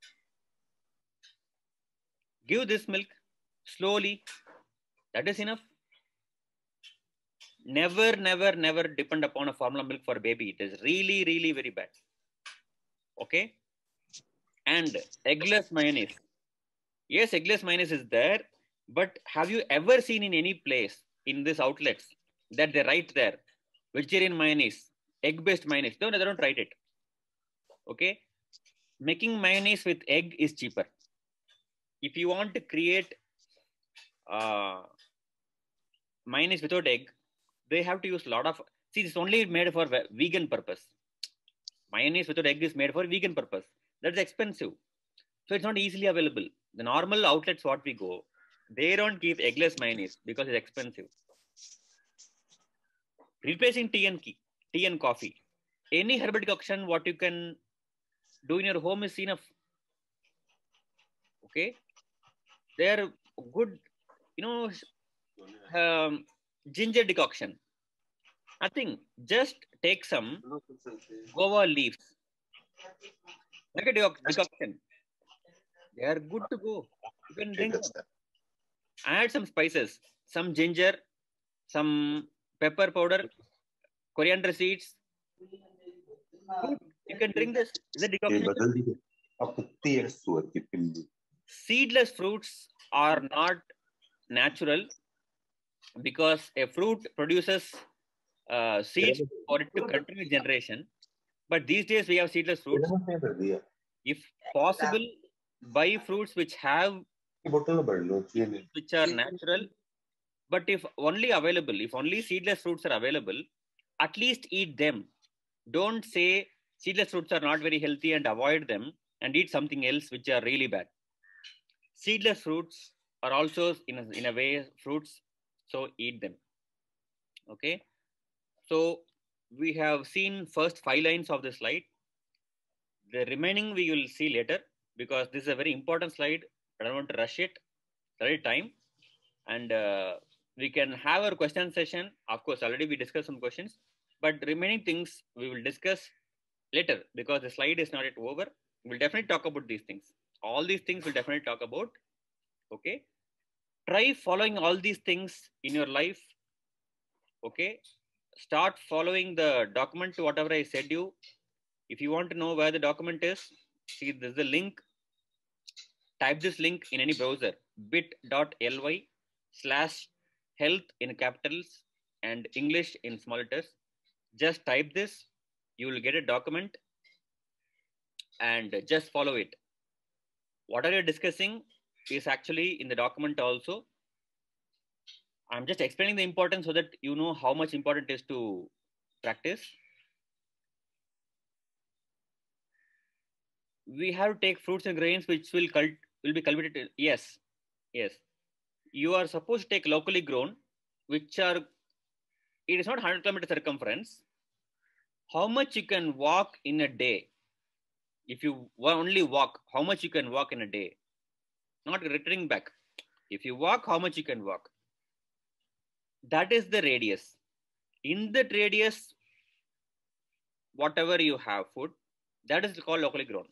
Give this milk slowly. That is enough. Never, never, never depend upon a formula milk for a baby. It is really, really very bad. Okay. And eggless mayonnaise. Yes, eggless mayonnaise is there, but have you ever seen in any place in these outlets that they write there vegetarian mayonnaise, egg-based mayonnaise? No, no, they don't write it. Okay. Making mayonnaise with egg is cheaper. If you want to create uh, mayonnaise without egg, they have to use a lot of, see, it's only made for vegan purpose. Mayonnaise without egg is made for vegan purpose. That's expensive. So it's not easily available. The normal outlets what we go, they don't give eggless mayonnaise because it's expensive. Replacing tea and, tea and coffee. Any herbal decoction what you can do in your home is enough. Okay. They are good, you know, um, ginger decoction. Nothing. Just take some guava leaves. Like a decoction. They are good to go. You can drink them. Add some spices, some ginger, some pepper powder, coriander seeds. Good. You can drink this. The decoction. Seedless fruits are not natural because a fruit produces uh, seeds for it to continue generation. But these days we have seedless fruits. If possible, buy fruits which have which are natural. But if only available, if only seedless fruits are available, at least eat them. Don't say seedless fruits are not very healthy and avoid them and eat something else which are really bad. Seedless fruits are also in a, in a way fruits, so eat them. Okay. So we have seen first five lines of the slide. The remaining we will see later because this is a very important slide. I don't want to rush it. Right time. And uh, we can have our question session. Of course, already we discussed some questions, but remaining things we will discuss later because the slide is not yet over. We'll definitely talk about these things. All these things we'll definitely talk about. Okay. Try following all these things in your life. Okay. Start following the document, whatever I said you. If you want to know where the document is, see, there's the link. Type this link in any browser, bit.ly slash health in capitals and English in small letters. Just type this, you will get a document and just follow it. What are you discussing is actually in the document also. I'm just explaining the importance so that you know how much important it is to practice. We have to take fruits and grains which will cult will be cultivated. Yes, yes. You are supposed to take locally grown, which are, it is not one hundred kilometer circumference. How much you can walk in a day? If you only walk, how much you can walk in a day? Not returning back. If you walk, how much you can walk? That is the radius. In that radius, whatever you have food, that is called locally grown.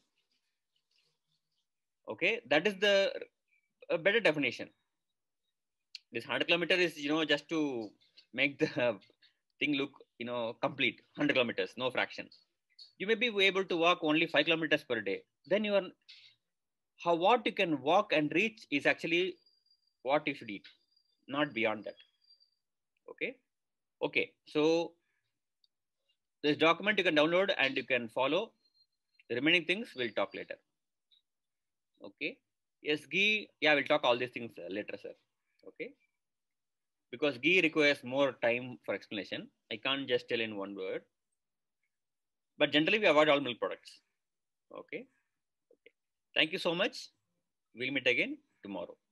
Okay, that is the a better definition. This one hundred kilometer is, you know, just to make the thing look, you know, complete. one hundred kilometers, no fraction. You may be able to walk only five kilometers per day. Then you are, how what you can walk and reach is actually what you should eat, not beyond that. Okay. Okay. So this document you can download and you can follow. The remaining things we'll talk later. Okay. Yes, ghee. Yeah, we'll talk all these things later, sir. Okay. Because ghee requires more time for explanation. I can't just tell in one word. But generally, we avoid all milk products. Okay. Okay. Thank you so much. We'll meet again tomorrow.